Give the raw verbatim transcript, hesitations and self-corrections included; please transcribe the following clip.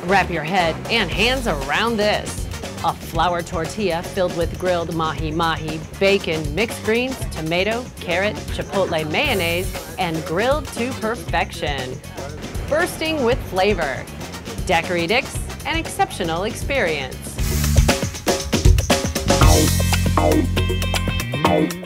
Wrap your head and hands around this. A flour tortilla filled with grilled mahi mahi, bacon, mixed greens, tomato, carrot, chipotle mayonnaise, and grilled to perfection. Bursting with flavor. Daiquiri Dick's an exceptional experience.